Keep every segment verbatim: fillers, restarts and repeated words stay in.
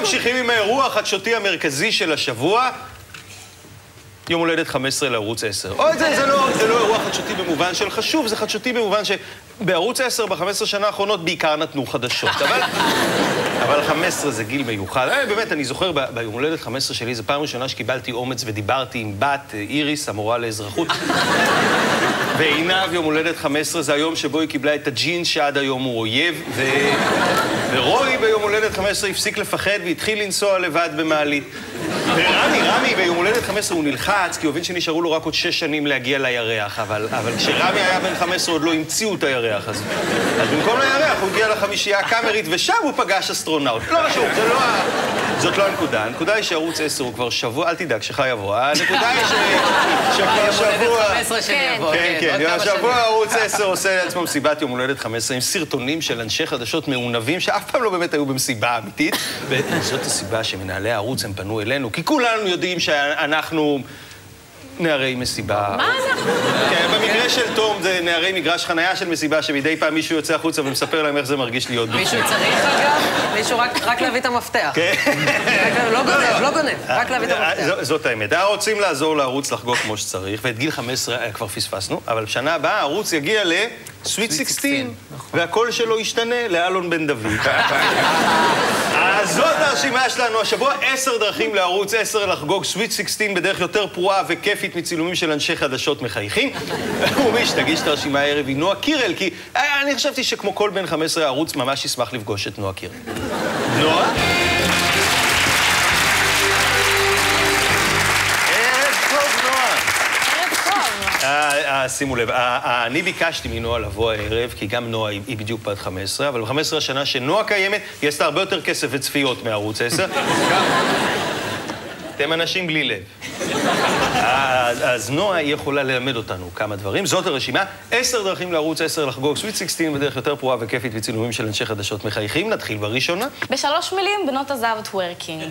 ממשיכים עם האירוע החדשותי המרכזי של השבוע. יום הולדת חמש עשרה לערוץ עשר. או, זה, זה לא, זה לא אירוע חדשותי במובן של חשוב, זה חדשותי במובן שבערוץ עשר ב-חמש עשרה שנה האחרונות בעיקר נתנו חדשות. אבל, אבל חמש עשרה זה גיל מיוחד. אה, באמת, אני זוכר, ב- ביום הולדת חמש עשרה שלי, זו פעם ראשונה שקיבלתי אומץ ודיברתי עם בת, איריס, המורה לאזרחות. ועיניו, יום הולדת חמש עשרה, זה היום שבו היא קיבלה את הג'ינס שעד היום הוא אויב, ו... ורוי ביום הולדת חמש עשרה הפסיק לפחד והתחיל לנסוע לבד במעלית. ורמי, רמי, ביום הולדת חמש עשרה הוא נלחץ, כי הוא הבין שנשארו לו רק עוד שש שנים להגיע לירח, אבל, אבל כשרמי היה בן חמש עשרה עוד לא המציאו את הירח, אז, אז במקום לירח הוא הגיע לחמישייה הקאמרית, ושם הוא פגש אסטרונאוט. לא משהו, זה לא ה... זאת לא הנקודה. הנקודה היא שערוץ עשר הוא כבר שבוע, אל תדאג, שחי יבוא. הנקודה היא ש... שכבר שבוע... כן, כן, השבוע ערוץ עשר עושה לעצמו מסיבת יום הולדת חמש עשרה עם סרטונים של אנשי חדשות מעונבים שאף פעם לא באמת היו במסיבה אמיתית. וזאת הסיבה שמנהלי הערוץ הם פנו אלינו, כי כולנו יודעים שאנחנו נערי מסיבה. מה אנחנו? כן, במקרה של תום זה נערי מגרש חנייה של מסיבה שמדי פעם מישהו יוצא החוצה ומספר להם איך זה מרגיש להיות בפנים. מישהו צריך אגב? מישהו רק להביא את המפתח. כן. לא גונב, לא גונב, רק להביא את המפתח. זאת האמת. רוצים לעזור לערוץ לחגוג כמו שצריך, ואת גיל חמש עשרה כבר פספסנו, אבל בשנה הבאה הערוץ יגיע ל... סוויט שש עשרה, והקול שלו ישתנה לאלון בן דוד. אז זאת הרשימה שלנו. השבוע עשר דרכים לערוץ עשר לחגוג סוויט שש עשרה בדרך יותר פרועה וכיפית מצילומים של אנשי חדשות מחייכים. ומי שתגיש את הרשימה הערב היא נועה קירל, כי אני חשבתי שכמו כל בן חמש עשרה הערוץ ממש ישמח לפגוש את נועה קירל. נועה? שימו לב, אני ביקשתי מנועה לבוא הערב, כי גם נועה היא בדיוק בת חמש עשרה, אבל ב-חמש עשרה השנה שנועה קיימת, היא עשתה הרבה יותר כסף וצפיות מערוץ עשר. אתם אנשים בלי לב. אז נועה היא יכולה ללמד אותנו כמה דברים. זאת הרשימה, עשר דרכים לערוץ עשר לחגוג סוויט שש עשרה בדרך יותר פרועה וכיפית וצילומים של אנשי חדשות מחייכים. נתחיל בראשונה. בשלוש מילים, בנות הזהב טוורקינג.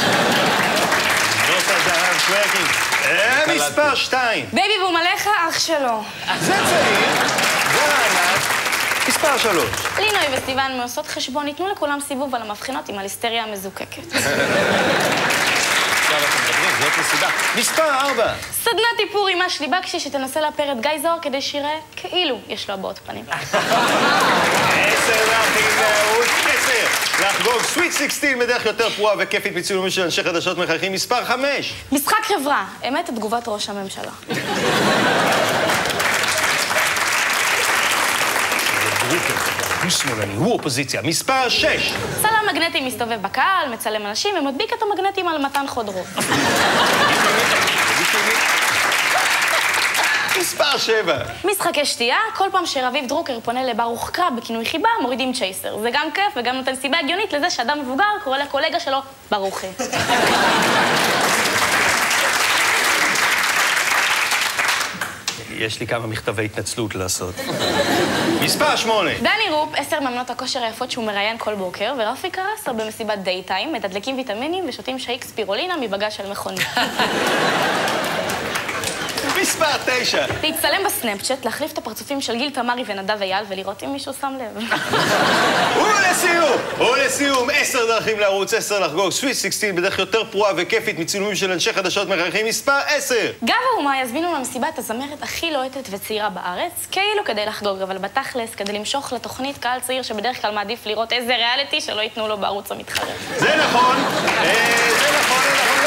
בנות הזהב טוורקינג. מספר שתיים. בייבי בום עליך, אח שלו. זה צעיר. זה ענת. מספר שלוש. לינוי וסיוון מעושות חשבון, ניתנו לכולם סיבוב על המבחינות עם הליסטריה המזוקקת. עכשיו אתם מדברים, זאת מסיבה. מספר ארבע. סדנת איפור עם אשלי בקשי שתנסה לאפר את גיא זוהר כדי שיראה כאילו יש לו הבעות פנים. עשר דרכים לערוץ עשר. לחגוג סוויט שש עשרה בדרך יותר פרועה וכיפית מצילומים של אנשי חדשות מחייכים. מספר חמש. משחק חברה. אמת את תגובת ראש הממשלה. הוא שמאלני, הוא אופוזיציה. מספר שש. צלם מגנטי מסתובב בקהל, מצלם אנשים ומדביק את המגנטים על מתן חודרו. מספר שבע. משחקי שתייה, כל פעם שרביב דרוקר פונה לברוך קרב בכינוי חיבה, מורידים צ'ייסר. זה גם כיף וגם נותן סיבה הגיונית לזה שאדם מבוגר קורא לקולגה שלו ברוכי. יש לי כמה מכתבי התנצלות לעשות. מספר שמונה. דני רופ, עשר מאמנות הכושר היפות שהוא מראיין כל בוקר, ורפי קרסר במסיבת דייטיים, מדדלקים ויטמינים ושותים שייק ספירולינה מבגז של מכונית. מספר תשע. להצטלם בסנאפצ'אט, להחליף את הפרצופים של גיל תמרי ונדב אייל ולראות אם מישהו שם לב. ולסיום, ולסיום, עשר דרכים לערוץ עשר לחגוג סוויט שש עשרה בדרך יותר פרועה וכיפית מצילומים של אנשי חדשות מחייכים. מספר עשר. גב האומה יזמינו למסיבת הזמרת הכי לוהטת וצעירה בארץ, כאילו כדי לחגוג, אבל בתכלס, כדי למשוך לתוכנית קהל צעיר שבדרך כלל מעדיף לראות איזה ריאליטי שלא ייתנו לו בערוץ המתחרה. זה נכון, זה נכון, זה נכון.